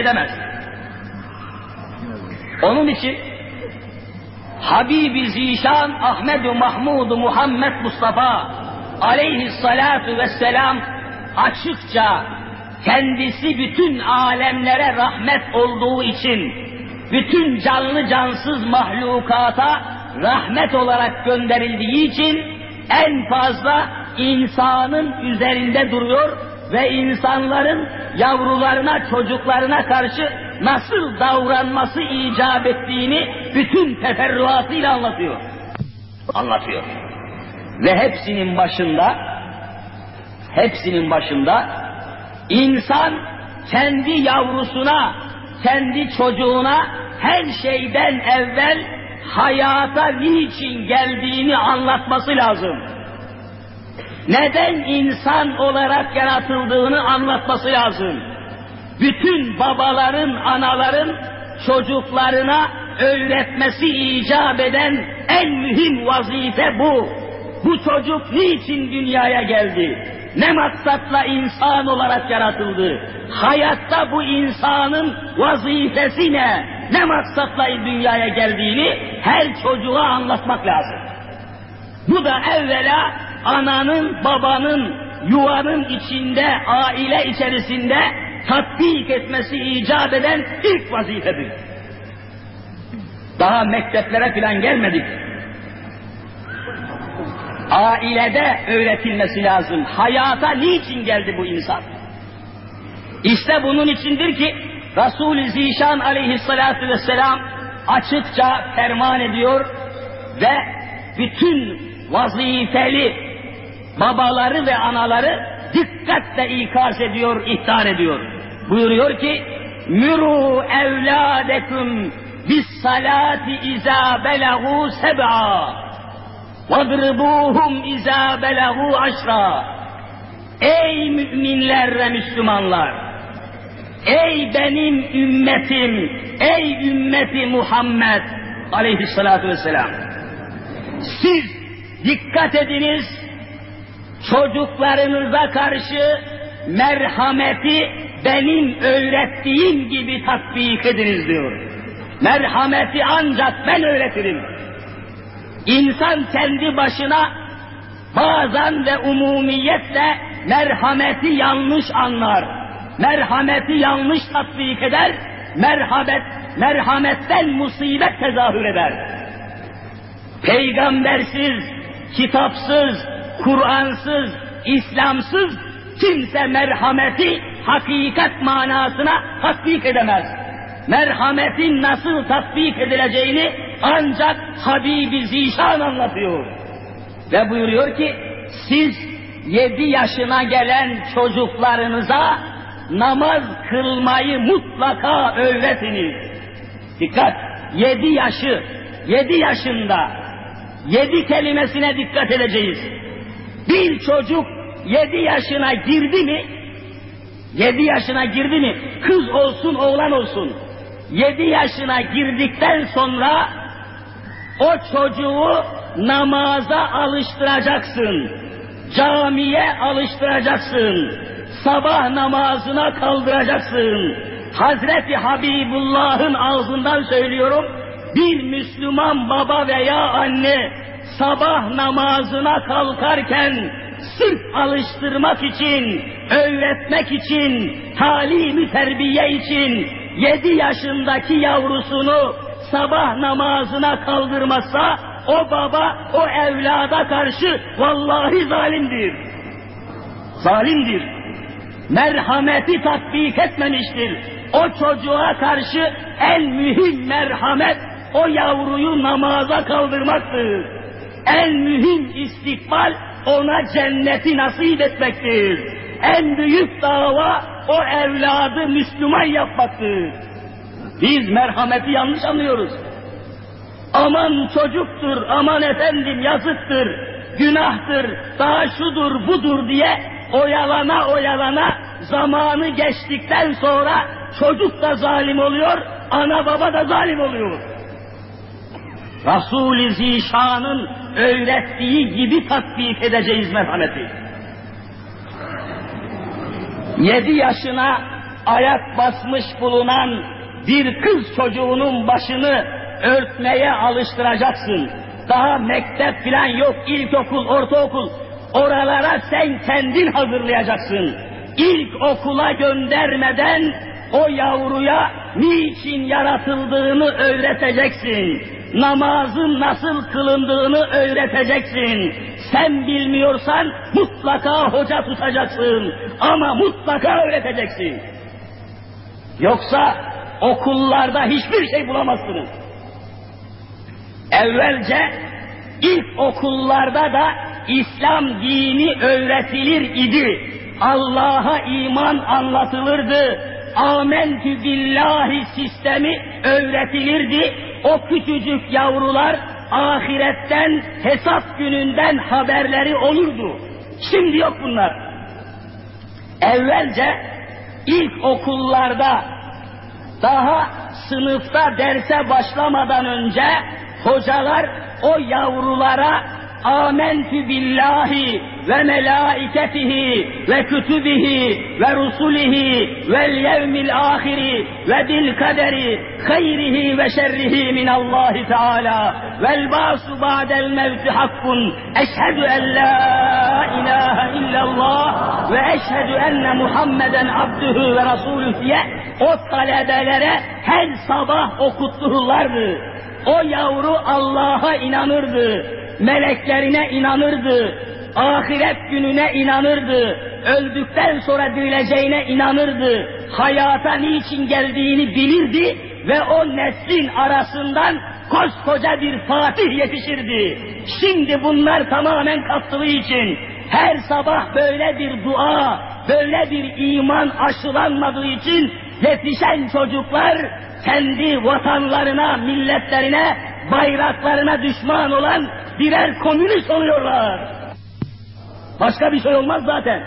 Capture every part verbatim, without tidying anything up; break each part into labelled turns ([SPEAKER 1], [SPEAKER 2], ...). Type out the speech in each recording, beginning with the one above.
[SPEAKER 1] edemez. Onun için Habibi Zişan Ahmed-u Mahmud-u Muhammed Mustafa aleyhissalatu vesselam açıkça kendisi bütün alemlere rahmet olduğu için bütün canlı cansız mahlukata rahmet olarak gönderildiği için en fazla insanın üzerinde duruyor ve insanların yavrularına, çocuklarına karşı nasıl davranması icap ettiğini bütün teferruatıyla anlatıyor. Anlatıyor. Ve hepsinin başında, hepsinin başında insan kendi yavrusuna, kendi çocuğuna her şeyden evvel hayata niçin geldiğini anlatması lazım. Neden insan olarak yaratıldığını anlatması lazım. Bütün babaların, anaların çocuklarına öğretmesi icap eden en mühim vazife bu. Bu çocuk niçin dünyaya geldi? Ne maksatla insan olarak yaratıldı? Hayatta bu insanın vazifesi ne? Ne maksatla dünyaya geldiğini her çocuğa anlatmak lazım. Bu da evvela ananın, babanın, yuvanın içinde, aile içerisinde tatbik etmesi icap eden ilk vazifedir. Daha mekteplere filan gelmedik. Ailede öğretilmesi lazım. Hayata niçin geldi bu insan? İşte bunun içindir ki Resul-i Zişan aleyhissalatu vesselam açıkça ferman ediyor ve bütün vazifeli babaları ve anaları dikkatle ikaz ediyor, ihtar ediyor. Buyuruyor ki Müru evladekum bis salati izâ belagû seb'a وَضْرِبُوهُمْ اِذَا بَلَغُوا عَشْرًا. Ey müminler ve Müslümanlar! Ey benim ümmetim! Ey ümmeti Muhammed aleyhissalatu vesselam! Siz dikkat ediniz, çocuklarınıza karşı merhameti benim öğrettiğim gibi tatbik ediniz diyor. Merhameti ancak ben öğretirim. İnsan kendi başına bazen ve umumiyetle merhameti yanlış anlar. Merhameti yanlış tatbik eder. Merhamet, merhametten musibet tezahür eder. Peygambersiz, kitapsız, Kur'ansız, İslamsız kimse merhameti hakikat manasına tatbik edemez. Merhametin nasıl tatbik edileceğini ancak Habibi Zişan anlatıyor. Ve buyuruyor ki siz yedi yaşına gelen çocuklarınıza namaz kılmayı mutlaka öğretiniz. Dikkat! Yedi yaşı, yedi yaşında, yedi kelimesine dikkat edeceğiz. Bir çocuk yedi yaşına girdi mi, yedi yaşına girdi mi, kız olsun oğlan olsun, yedi yaşına girdikten sonra o çocuğu namaza alıştıracaksın, camiye alıştıracaksın, sabah namazına kaldıracaksın. Hazreti Habibullah'ın ağzından söylüyorum, bir Müslüman baba veya anne sabah namazına kalkarken sırf alıştırmak için, öğretmek için, talim-i terbiye için yedi yaşındaki yavrusunu sabah namazına kaldırmazsa o baba o evlada karşı vallahi zalimdir. Zalimdir. Merhameti tatbik etmemiştir. O çocuğa karşı en mühim merhamet o yavruyu namaza kaldırmaktır. En mühim istikbal ona cenneti nasip etmektir. En büyük dava o evladı Müslüman yapmaktır. Biz merhameti yanlış anlıyoruz. Aman çocuktur, aman efendim yazıktır, günahtır, daha şudur budur diye oyalana oyalana zamanı geçtikten sonra çocuk da zalim oluyor, ana baba da zalim oluyor. Resul-i Zişan'ın öğrettiği gibi tatbik edeceğiz merhameti. Yedi yaşına ayak basmış bulunan bir kız çocuğunun başını örtmeye alıştıracaksın. Daha mektep filan yok, ilkokul, ortaokul. Oralara sen kendin hazırlayacaksın. İlk okula göndermeden o yavruya niçin yaratıldığını öğreteceksin. Namazın nasıl kılındığını öğreteceksin. Sen bilmiyorsan mutlaka hoca tutacaksın. Ama mutlaka öğreteceksin. Yoksa okullarda hiçbir şey bulamazsınız. Evvelce ilk okullarda da İslam dini öğretilir idi. Allah'a iman anlatılırdı. Âmentü billahi sistemi öğretilirdi. O küçücük yavrular ahiretten, hesap gününden haberleri olurdu. Şimdi yok bunlar. Evvelce ilk okullarda daha sınıfta derse başlamadan önce hocalar o yavrulara âmentü billahi ve melâiketihi ve kütübihi ve rusulihi vel yevmil âhiri ve bil kaderi hayrihi ve şerrihi minallahi teâlâ vel bâsu ba'del mevti hakkun eşhedü en la ilahe illallah ve eşhedü enne Muhammeden abdühü ve rasulüh diye o talebelere her sabah okuttururlardı. O yavru Allah'a inanırdı, meleklerine inanırdı, ahiret gününe inanırdı, öldükten sonra dirileceğine inanırdı, hayata niçin geldiğini bilirdi ve o neslin arasından koskoca bir Fatih yetişirdi. Şimdi bunlar tamamen kalktığı için her sabah böyle bir dua, böyle bir iman aşılanmadığı için yetişen çocuklar kendi vatanlarına, milletlerine, bayraklarına düşman olan birer komünist oluyorlar. Başka bir şey olmaz zaten.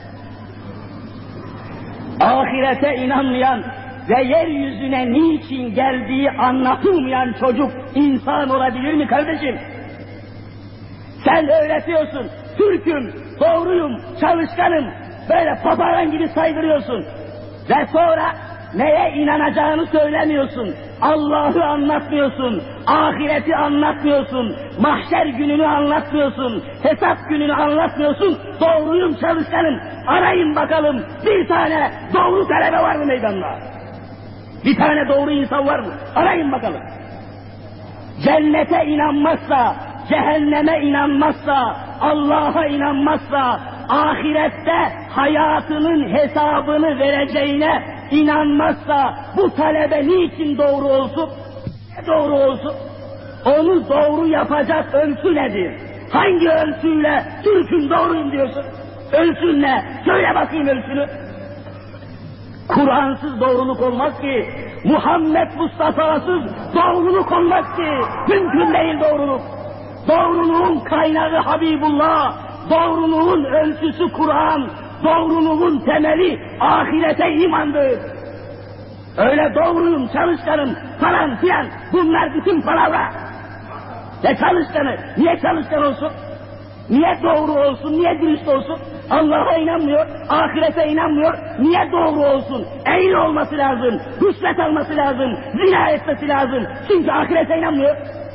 [SPEAKER 1] Ahirete inanmayan ve yeryüzüne niçin geldiği anlatılmayan çocuk insan olabilir mi kardeşim? Sen öğretiyorsun, Türk'üm, doğruyum, çalışkanım, böyle papağan gibi saydırıyorsun ve sonra neye inanacağını söylemiyorsun, Allah'ı anlatmıyorsun, ahireti anlatmıyorsun, mahşer gününü anlatmıyorsun, hesap gününü anlatmıyorsun, doğruyum, çalışkanım, arayın bakalım bir tane doğru talebe var mı meydanda? Bir tane doğru insan var mı? Arayın bakalım. Cennete inanmazsa, cehenneme inanmazsa, Allah'a inanmazsa, ahirette hayatının hesabını vereceğine inanmazsa bu talebe niçin doğru olsun? Ne doğru olsun? Onu doğru yapacak ölçü nedir? Hangi ölçüyle Türk'üm doğruyum diyorsun? Ölçün ne? Söyle bakayım ölçünü. Kur'ansız doğruluk olmaz ki, Muhammed Mustafa'sız doğruluk olmaz ki, mümkün değil doğruluk. Doğruluğun kaynağı Habibullah, doğruluğun ölçüsü Kur'an, doğruluğun temeli ahirete imandır. Öyle doğruyum, çalışkanım falan filan, bunlar bütün palavra. Ne çalışkanı? Niye çalışkan olsun? Niye doğru olsun? Niye dürüst olsun? Allah'a inanmıyor, ahirete inanmıyor. Niye doğru olsun? Eğri olması lazım, rüşvet alması lazım, zina etmesi lazım. Çünkü ahirete inanmıyor.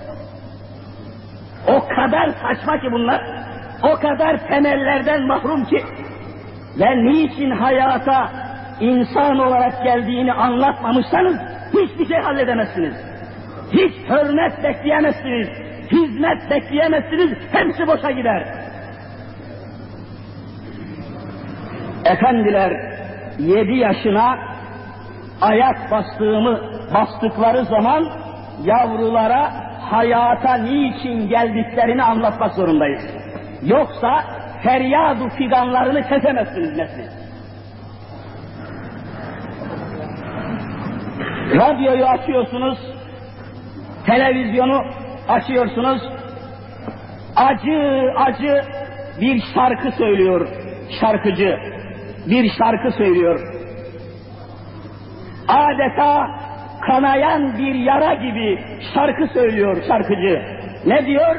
[SPEAKER 1] O kadar saçma ki bunlar, o kadar temellerden mahrum ki ve niçin hayata insan olarak geldiğini anlatmamışsanız hiçbir şey halledemezsiniz. Hiç hürmet bekleyemezsiniz, hizmet bekleyemezsiniz, hepsi boşa gider. Efendiler, yedi yaşına ayak bastığımı bastıkları zaman yavrulara hayata niçin geldiklerini anlatmak zorundayız. Yoksa feryadu figanlarını kesemezsiniz nesli. Radyoyu açıyorsunuz, televizyonu açıyorsunuz, acı acı bir şarkı söylüyor şarkıcı, bir şarkı söylüyor. Adeta kanayan bir yara gibi şarkı söylüyor şarkıcı. Ne diyor?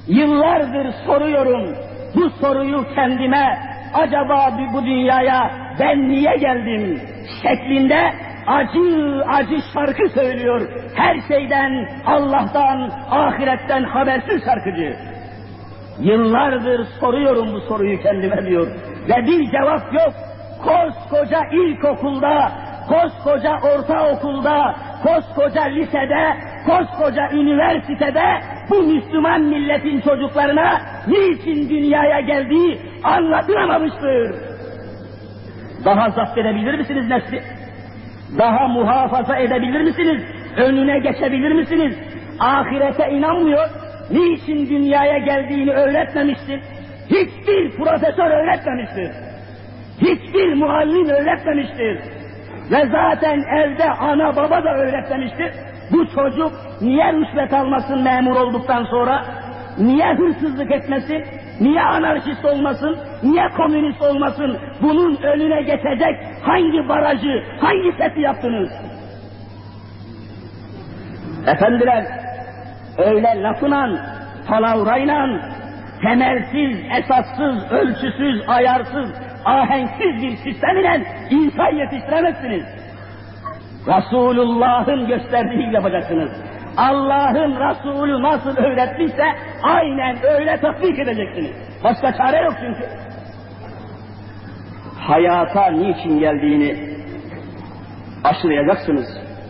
[SPEAKER 1] Yıllardır soruyorum bu soruyu kendime, acaba bu dünyaya ben niye geldim şeklinde acı acı şarkı söylüyor. Her şeyden, Allah'tan, ahiretten habersiz şarkıcı. Yıllardır soruyorum bu soruyu kendime diyor. Ve bir cevap yok. Koskoca ilkokulda, koskoca ortaokulda, koskoca lisede, koskoca üniversitede bu Müslüman milletin çocuklarına niçin dünyaya geldiği anlatılamamıştır. Daha zapt edebilir misiniz nesli? Daha muhafaza edebilir misiniz? Önüne geçebilir misiniz? Ahirete inanmıyor. Niçin dünyaya geldiğini öğretmemiştir. Hiçbir profesör öğretmemiştir. Hiçbir muallim öğretmemiştir. Ve zaten evde ana baba da öğretmemiştir. Bu çocuk niye rüşvet almasın memur olduktan sonra? Niye hırsızlık etmesin? Niye anarşist olmasın? Niye komünist olmasın? Bunun önüne geçecek hangi barajı, hangi seti yaptınız? Efendiler, öyle lafıyla, palavrayla, temelsiz, esassız, ölçüsüz, ayarsız, ahenksiz bir sistem ile insan yetiştiremezsiniz. Resulullah'ın gösterdiği yapacaksınız. Allah'ın Resulü nasıl öğretmişse aynen öyle tatbik edeceksiniz. Başka çare yok çünkü. Hayata niçin geldiğini aşılayacaksınız.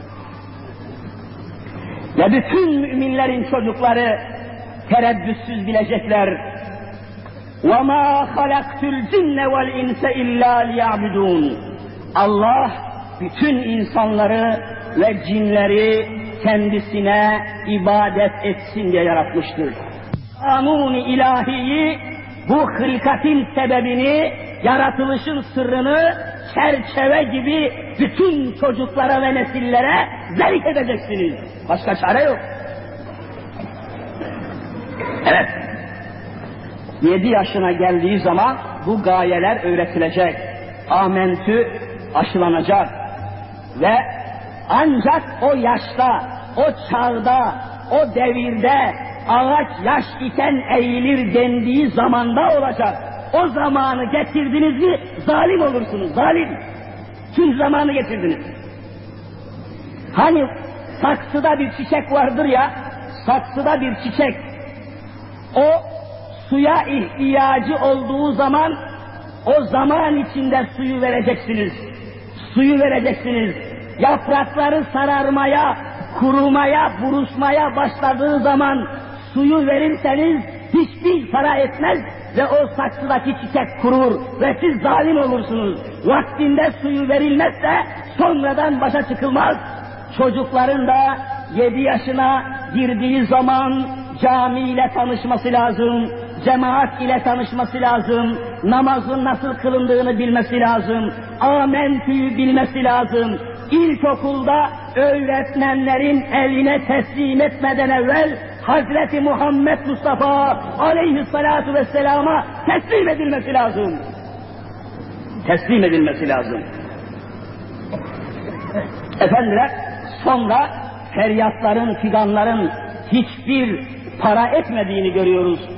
[SPEAKER 1] Ve bütün müminlerin çocukları tereddütsüz bilecekler. وَمَا خَلَقْتُ الْجِنَّ وَالْاِنْسَ اِلَّا لِيَعْبُدُونَ. Allah bütün insanları ve cinleri kendisine ibadet etsin diye yaratmıştır. Kanun-i ilahiyi, bu hılkatin sebebini, yaratılışın sırrını çerçeve gibi bütün çocuklara ve nesillere zerk edeceksiniz. Başka çare yok. Evet. Yedi yaşına geldiği zaman bu gayeler öğretilecek. Amentü aşılanacak. Ve ancak o yaşta, o çağda, o devirde ağaç yaş iken eğilir dendiği zamanda olacak. O zamanı getirdiniz mi zalim olursunuz, zalim. Çünkü zamanı getirdiniz. Hani saksıda bir çiçek vardır ya, saksıda bir çiçek, o suya ihtiyacı olduğu zaman, o zaman içinde suyu vereceksiniz. Suyu vereceksiniz. Yaprakları sararmaya, kurumaya, buruşmaya başladığı zaman suyu verirseniz hiçbir para etmez ve o saksıdaki çiçek kurur ve siz zalim olursunuz. Vaktinde suyu verilmezse sonradan başa çıkılmaz. Çocukların da yedi yaşına girdiği zaman camiyle tanışması lazım, cemaat ile tanışması lazım, namazın nasıl kılındığını bilmesi lazım, amentüyü bilmesi lazım. İlkokulda öğretmenlerin eline teslim etmeden evvel Hazreti Muhammed Mustafa aleyhissalatu vesselama teslim edilmesi lazım. Teslim edilmesi lazım. Efendiler, sonra feryatların, figanların hiçbir para etmediğini görüyoruz.